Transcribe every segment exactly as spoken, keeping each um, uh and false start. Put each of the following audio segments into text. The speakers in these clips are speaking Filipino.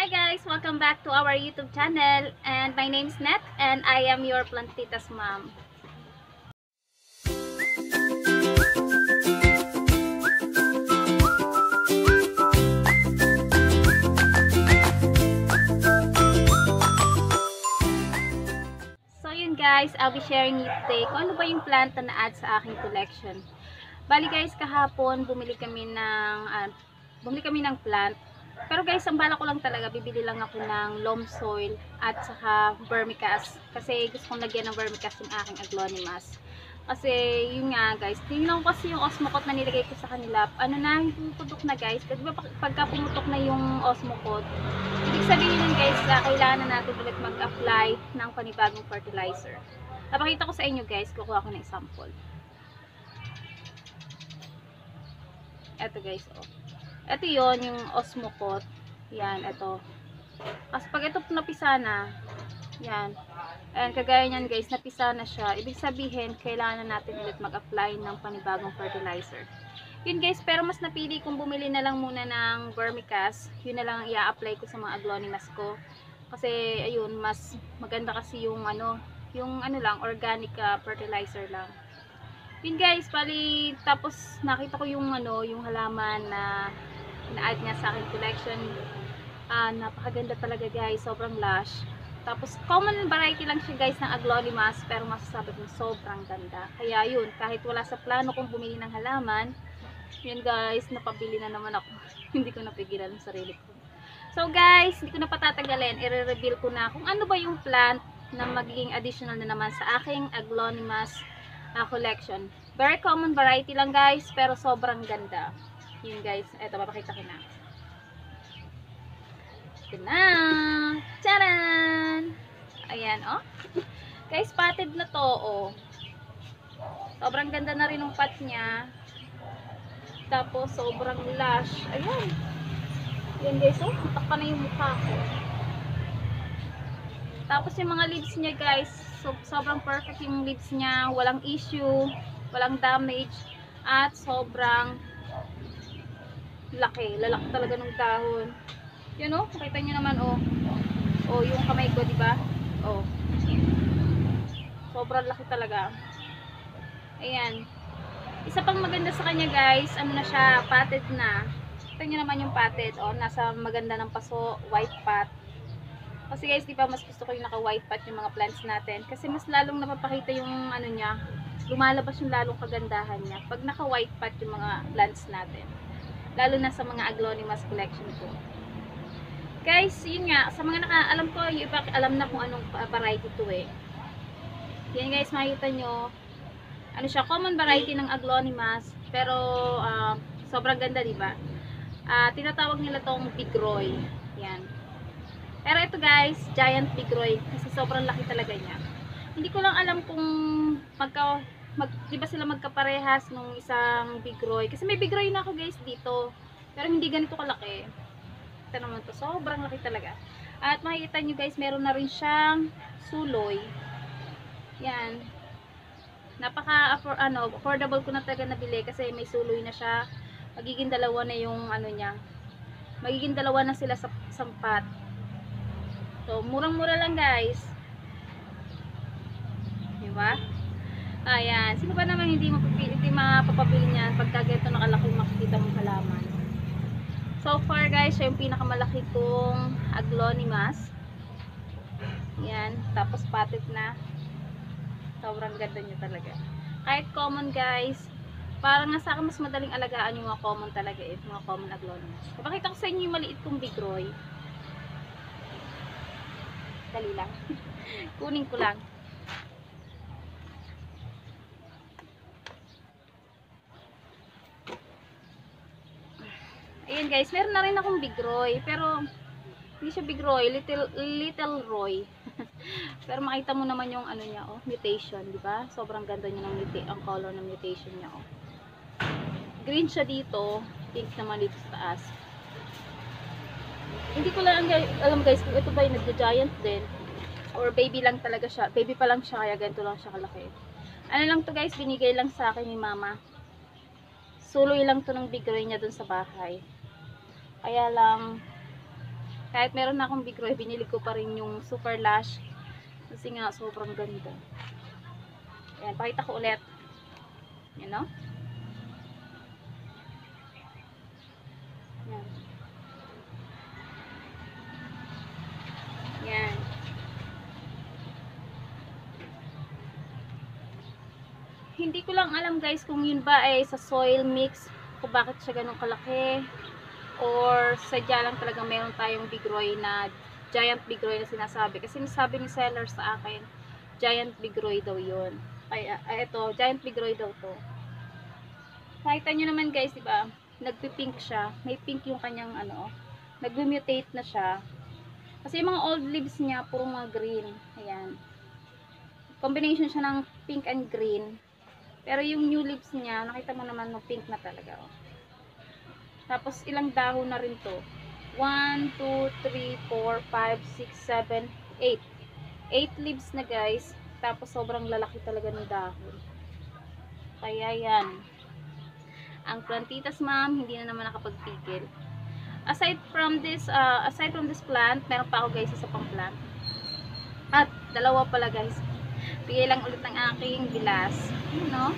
Hi guys! Welcome back to our YouTube channel, and my name is Net and I am your Plantitas mom. So yun guys, I'll be sharing you today kung ano ba yung plant na na-add sa aking collection. Bali guys, kahapon bumili kami ng uh, bumili kami ng plant. Pero guys, ang bala ko lang talaga, bibili lang ako ng loam soil at saka vermicast. Kasi gusto kong lagyan ng vermicast yung aking aglonimas. Kasi yun nga guys, tingnan ko kasi yung osmocot na nilagay ko sa kanila. Ano na, pumutok na guys. Kasi diba pagka pumutok na yung osmocot, ibig sabihin nun guys, uh, kailangan na natin ulit mag-apply ng panibagong fertilizer. Napakita ko sa inyo guys, kukuha ko ng example. Eto guys, oh. Ito yon yung osmocot. Yan, ito. Kasi pag ito napisa na, yan. And kagaya niyan guys, napisa na siya. Ibig sabihin, kailangan na natin ulit mag-apply ng panibagong fertilizer. Yun guys, pero mas napili kong bumili na lang muna ng vermicast. Yun na lang i-apply ko sa mga aglonimas ko. Kasi, ayun, mas maganda kasi yung ano, yung ano lang, organic uh, fertilizer lang. Yun guys, pali, tapos nakita ko yung ano, yung halaman na na-add niya sa aking collection. Uh, napakaganda talaga guys, sobrang lush. Tapos common variety lang siya guys ng aglonimas, pero masasabi ko sobrang ganda. Kaya yun, kahit wala sa plano kong bumili ng halaman, yun guys, napabili na naman ako. Hindi ko napigilan ang sarili ko. So guys, hindi ko na patatagalin, i-reveal ko na kung ano ba yung plant na magiging additional na naman sa aking aglonimas uh, collection. Very common variety lang guys, pero sobrang ganda. Yun guys, eto, papakita ko na. Ito na! Charan! Ayan, oh. Guys, potted na to, oh. Sobrang ganda na rin ng pot niya. Tapos, sobrang lush. Ayan. Ayan guys, oh. Takpa na yung mukha ko. Tapos, yung mga leaves niya guys, so, sobrang perfect yung leaves niya. Walang issue, walang damage, at sobrang laki, lalaki talaga ng dahon. Yan oh, makita niyo naman oh. Oh, yung kamay ko, di ba? Oh. Sobrang laki talaga. Ayan. Isa pang maganda sa kanya, guys, ano na siya, potted na. Kita niyo naman yung potted, oh, nasa maganda ng paso, white pot. Kasi guys, di ba, mas gusto ko yung naka-white pot yung mga plants natin kasi mas lalong napapakita yung ano niya, lumalabas yung lalong kagandahan niya pag naka-white pot yung mga plants natin. Lalo na sa mga aglonimas collection ko. Guys, yun nga, sa mga nakaalam ko, yung iba alam na kung anong variety to eh. Yan guys, makikita nyo, ano siya, common variety ng aglonimas, pero uh, sobrang ganda, diba? Uh, tinatawag nila tong bigroy. Yan. Pero ito guys, giant bigroy, kasi sobrang laki talaga niya. Hindi ko lang alam kung magka Mag, di ba sila magkaparehas nung isang bigroy? Kasi may bigroy na ako guys dito. Pero hindi ganito kalaki. Ito naman to. Sobrang laki talaga. At makikita nyo guys, meron na rin siyang suloy. Yan. Napaka ano, affordable ko na talaga nabili kasi may suloy na siya. Magiging dalawa na yung ano niya. Magiging dalawa na sila sa sampat. So, murang-mura lang guys. Diba? Ayan. Sino ba naman hindi mapapili, hindi mapapabili niyan pagka ganito nakalaki makikita mong halaman. So far guys, siya yung pinakamalaki kong aglonimas. Yan. Tapos potted na. Sobrang ganda niya talaga. Kahit common guys, parang nga sa akin mas madaling alagaan yung mga common talaga eh. Mga common aglonimas. Papakita ko sa inyo yung maliit kong bigroy. Dali lang. Kunin ko lang. Ayan guys, meron na rin akong bigroy, pero hindi siya bigroy, little little roy. Pero makita mo naman yung ano niya, oh, mutation, di ba? Sobrang ganda niya ng ang color ng mutation niya, oh. Green siya dito, pink naman dito sa taas. Hindi ko lang alam guys kung ito ba yung nagja-giant din or baby lang talaga siya. Baby pa lang siya, kaya ganito lang siya kalaki. Ano lang to guys, binigay lang sa akin ni mama. Suloy lang to ng bigroy niya dun sa bahay. Kaya lang Kahit meron na akong Bigroy, binili ko pa rin yung Super Lash. Kasi nga, sobrang ganda. Ayan, pakita ko ulit. Yan, no? Yan. Yan. Hindi ko lang alam guys kung yun ba ay sa soil mix, kung bakit siya ganun kalaki. Or sadya lang talaga meron tayong Bigroy na giant Bigroy na sinasabi. Kasi nasabi ni seller sa akin, giant Bigroy daw yun. Ay, uh, ito, giant Bigroy daw to. Nakita nyo naman guys, diba? Nagpipink siya. May pink yung kanyang ano. Nag-mutate na siya. Kasi yung mga old leaves niya, puro mga green. Ayan. Combination siya ng pink and green. Pero yung new leaves niya, nakita mo naman no pink na talaga. Oh. Tapos, ilang dahon na rin to. one, two, three, four, five, six, seven, eight. eight leaves na guys. Tapos, sobrang lalaki talaga ng dahon. Kaya yan. Ang plantitas ma'am, hindi na naman nakapagpigil. Aside from this, uh, aside from this plant, meron pa ako guys isa pang plant. At, dalawa pala guys. Bigay lang ulit ng aking bilas. You know?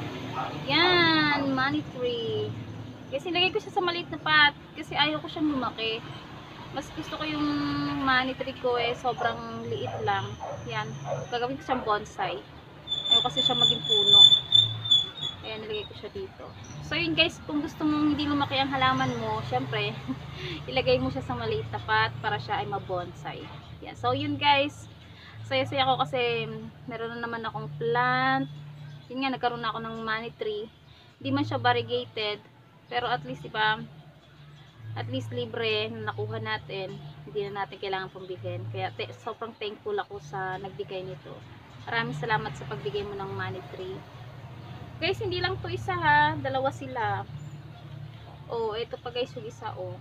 Yan, money tree. Kasi nilagay ko siya sa maliit na pot kasi ayaw ko siyang lumaki. Mas gusto ko yung money tree ko eh sobrang liit lang. Yan, gagawin ko siyang bonsai. Ayaw kasi siya maging puno. Ayan, nilagay ko siya dito. So yun guys, kung gusto mong hindi lumaki ang halaman mo, syempre, ilagay mo siya sa maliit na pot para siya ay mabonsai. Yan, so yun guys, saya-saya ako kasi meron na naman akong plant. Yun nga, nagkaroon na ako ng money tree. Hindi man siya variegated. Pero at least, diba, at least libre na nakuha natin. Hindi na natin kailangan pambilhin. Kaya te, sobrang thankful ako sa nagbigay nito. Maraming salamat sa pagbigay mo ng money tree. Guys, hindi lang to isa ha. Dalawa sila. Oh, ito pa guys yung isa oh.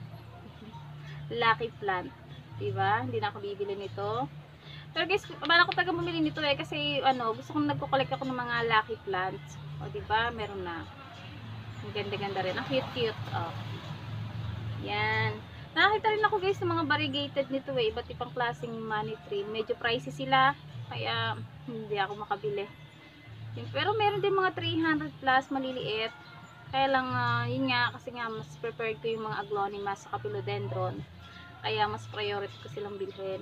Lucky plant. Diba? Hindi na ako bibili nito. Pero guys, bala ko taga bumili nito eh. Kasi ano, gusto kong nagko-collect ako ng mga lucky plants. O diba? Meron na. Ang ganda-ganda rin. Ang cute-cute. Oh. Yan. Nakakita rin ako guys ng mga variegated nito eh. Iba't ibang klaseng money tree. Medyo pricey sila. Kaya hindi ako makabili. Pero meron din mga three hundred plus maliliit. Kaya lang, uh, yun nga. Kasi nga, mas prepared ko yung mga aglaonimas sa philodendron. Kaya mas priority ko silang bilhin.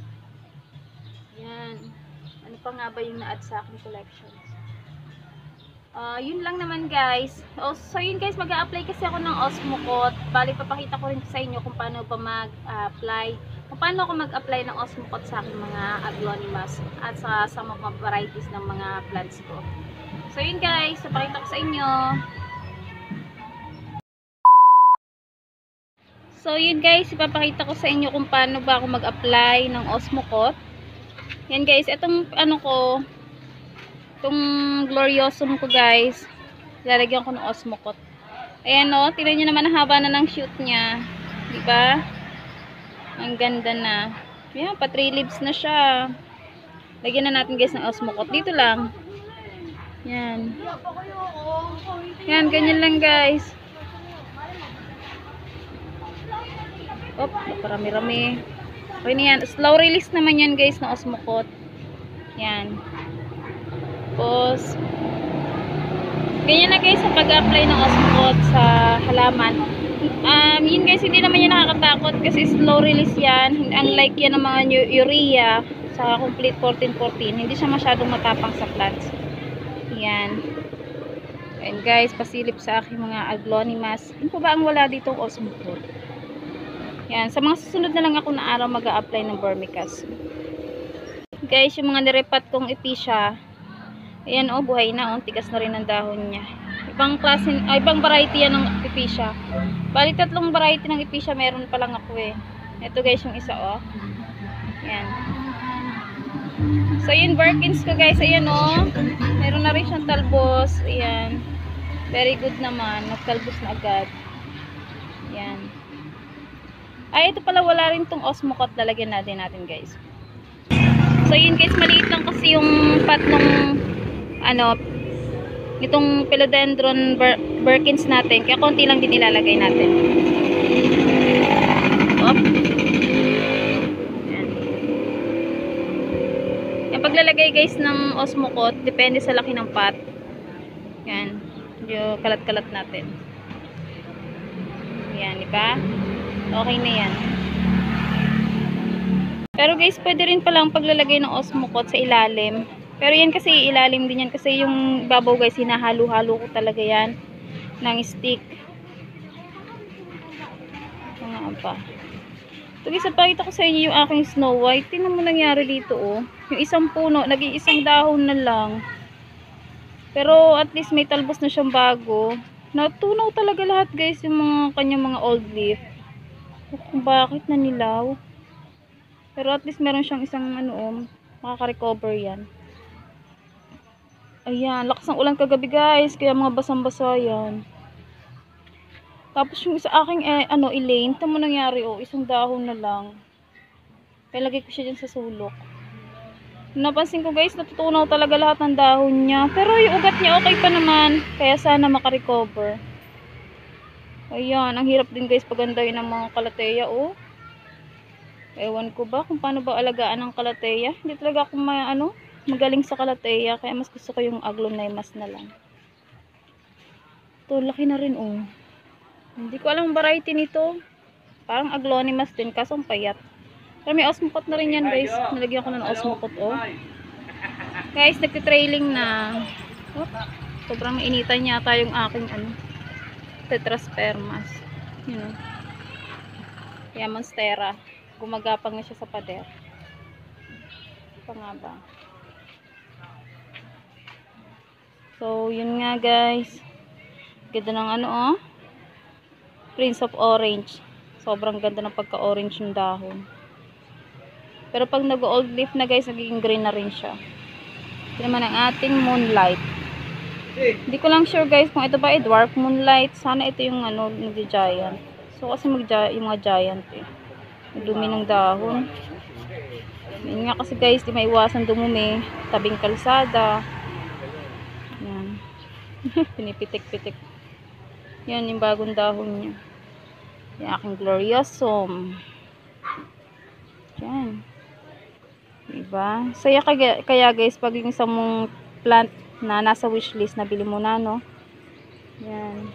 Yan. Ano pa nga ba yung na-add sa aking collection? Uh, yun lang naman guys. Oh, so yun guys, mag-a-apply kasi ako ng Osmocote. Bali, papakita ko rin sa inyo kung paano pa mag-apply. Kung paano ako mag-apply ng Osmocote sa aking mga aglaonimas at sa, sa mga varieties ng mga plants ko. So yun guys, papakita ko sa inyo. So yun guys, ipapakita ko sa inyo kung paano ba ako mag-apply ng Osmocote. Yan guys, itong ano ko, itong Gloriosum ko guys, lalagyan ko ng Osmocote. Ayan o, tingnan nyo naman, haba na ng shoot niya. Diba? Ang ganda na. Ayan, pa three leaves na siya. Lagyan na natin guys ng Osmocote. Dito lang. Yan. Yan, ganyan lang guys. Op, naparami-rami. Okay na yan. Slow release naman yan guys ng Osmocote. Yan. Tapos, ganyan na guys sa pag-apply ng Osmocote sa halaman. Um, yun guys, hindi naman yan nakakatakot kasi slow release yan. Unlike yan ng mga urea sa complete fourteen fourteen, hindi siya masyadong matapang sa plants. Yan. And guys, pasilip sa aking mga aglaonimas. Ano pa ba ang wala ditong Osmocote? Yan. Sa mga susunod na lang ako na araw mag-a-apply ng Vermicast. Guys, yung mga nirepat kong Epicia, ayan o, oh, buhay na o. Oh, tigas na rin ang dahon niya. Ibang klase, ay, ibang variety yan ng Epicia. Bali, tatlong variety ng Epicia meron pa lang ako eh. Ito guys, yung isa o. Oh. Ayan. So, yun, Birkins ko guys. Ayan o. Oh. Meron na rin siyang talbos. Ayan. Very good naman. Nagtalbos na agad. Ayan. Ay, ito pala, wala rin tong Osmocote. Lalagyan natin natin guys. So, yun guys, maliit lang kasi yung pot nung ano, itong philodendron Bir Birkins natin. Kaya konti lang din ilalagay natin. Op. paglalagay guys ng Osmocote, depende sa laki ng pot. Yan. Medyo kalat-kalat natin. Yan, di ba? Okay na yan. Pero guys, pwede rin palang paglalagay ng Osmocote sa ilalim. Pero yan kasi ilalim din yan. Kasi yung babaw guys, hinahalo-halo ko talaga yan ng stick. Ano pa? Ito guys, pakita ko sa inyo yung aking Snow White. Tingnan mo nangyari dito oh. Yung isang puno, nag-iisang dahon na lang. Pero at least may talbos na siyang bago. Natunaw talaga lahat guys yung mga kanyang mga old leaf. Kung bakit nanilaw. Pero at least meron siyang isang ano oh, makaka-recover yan. Ayan, lakas ng ulan kagabi guys. Kaya mga basang-basa yan. Tapos yung isa aking eh, ano, Elaine. Ito mo nangyari oh, isang dahon na lang. Kaya lagay ko siya dyan sa sulok. Napansin ko guys, natutunaw talaga lahat ng dahon niya. Pero yung ugat niya okay pa naman. Kaya sana makarecover. Ayan, ang hirap din guys pagandahin ng mga kalateya oh. Ewan ko ba kung paano ba alagaan ng kalateya. Hindi talaga ako may, ano, magaling sa kalateya. Kaya mas gusto ko yung aglonema na lang. Ito, laki na rin oh. Hindi ko alam variety nito. Parang aglonimas din, kaso ang payat. Pero may Osmocote na rin yan guys. Nalagyan ko na ng Osmocote oh. Guys, nagtitrailing na. Oh, sobrang mainitan yata yung aking ano, tetraspermas. You know. Kaya monstera. Gumagapang na siya sa pader. Pa nga ba? So, yun nga guys. Ganda ng ano oh. Prince of Orange. Sobrang ganda ng pagka-orange yung dahon. Pero pag nag-old leaf na guys, nagiging green na rin siya. Ito naman ang ating Moonlight. Hindi ko lang sure guys kung ito ba ay dwarf Moonlight. Sana ito yung ano, nag-giant. So kasi mag yung mga giant eh. Dumi ng dahon. Yun nga kasi guys, di maiwasan dumumi. Tabing kalsada. Yan. Pinipitik-pitik. Yan yung bagong dahon niya. Yung aking Gloriosum. Yan. Diba? Saya kaya, kaya guys, pag yung isang mong plant na nasa wishlist, nabili mo na, no? Yan.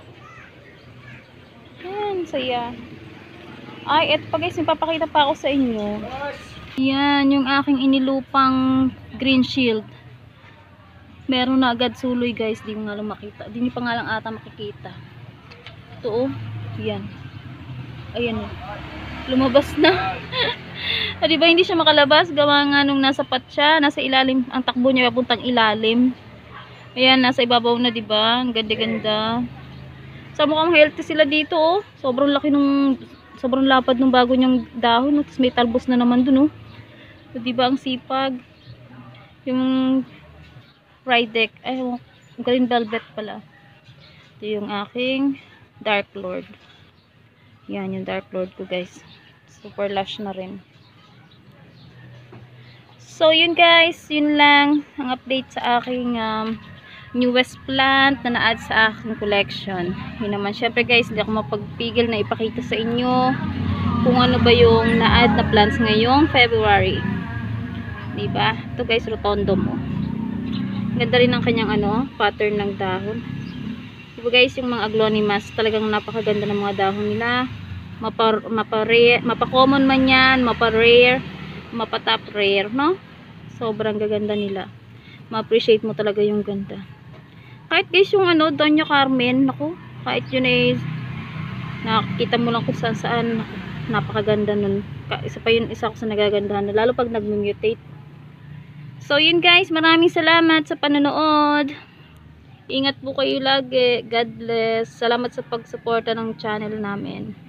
Yan, saya. Ay, eto pa guys, ipapakita pa ako sa inyo. Yan, yung aking inilupang green shield. Meron na agad suloy guys, di mo nga lang makita. Di nyo pa nga lang ata makikita. Ito oh, yan. Ayan oh. Lumabas na. Ah, diba hindi siya makalabas? Gawa nga nung nasa pat siya, nasa ilalim, ang takbo niya papuntang ilalim. Ayan, nasa ibabaw na diba? Ang ganda-ganda. So mukhang healthy sila dito oh. Sobrang laki nung, sobrang lapad nung bago niyang dahon. Tapos may talbos na naman dun oh. So, diba ang sipag? Yung Rydek, ay green velvet pala. Ito yung aking Dark Lord. Yan yung Dark Lord ko guys. Super lush na rin. So yun guys, yun lang ang update sa aking um, newest plant na na-add sa aking collection. Yun naman, syempre guys, hindi ako mapagpigil na ipakita sa inyo kung ano ba yung na-add na plants ngayong February. Diba? Ito guys, rotondo mo. Ganda rin ang kanyang ano, pattern ng dahon. Diba guys, yung mga aglonimas, talagang napakaganda ng mga dahon nila. Mapa, mapa, rare, mapa common man yan, mapa rare, mapa top rare, no? Sobrang gaganda nila. Ma-appreciate mo talaga yung ganda. Kahit guys yung ano, Doña Carmen, naku, kahit yun ay nakikita mo lang kung saan saan, napakaganda nun. Isa pa yun, isa ko sa nagagandahan, lalo pag nag-mutate. So yun guys, maraming salamat sa panonood. Ingat po kayo lagi. God bless. Salamat sa pagsuporta ng channel namin.